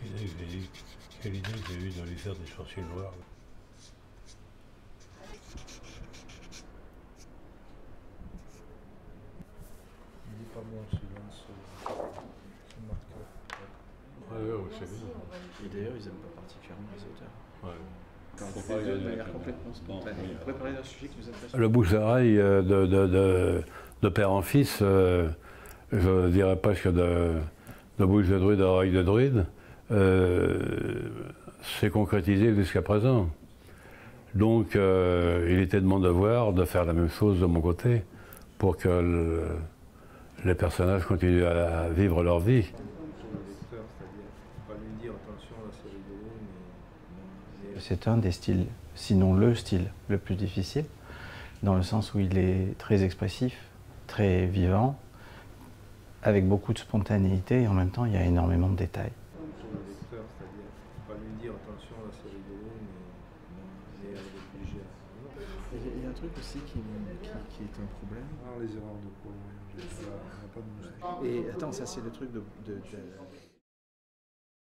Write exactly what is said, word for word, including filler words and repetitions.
idée que j'ai eue, quelle idée j'ai eue de lui faire des sourcils noirs. Il n'est pas bon celui-là, ce, ce marqueur. Ouais, ouais, c'est bien. Et d'ailleurs, ils n'aiment pas particulièrement les auteurs. Ouais. Quand vous faites de manière complètement spontanée. Vous préparez un sujet qui vous intéresse. Le bouche-oreille de, de, de, de père en fils, euh, je dirais presque de, de bouche de druide à oreille de druide, euh, c'est concrétisé jusqu'à présent. Donc euh, il était de mon devoir de faire la même chose de mon côté pour que le, les personnages continuent à, à vivre leur vie. C'est-à-dire, pas lui dire attention, là c'est rigolo, mais. C'est un des styles, sinon le style le plus difficile, dans le sens où il est très expressif, très vivant, avec beaucoup de spontanéité et en même temps il y a énormément de détails. Pour le lecteur, c'est-à-dire, pas lui dire attention, là c'est rigolo, mais, mais avec léger. Il y a un truc aussi qui, qui, qui est un problème. Ah, les erreurs de coloriage, on n'a pas de musique. Et attends, ça c'est le truc de, de, de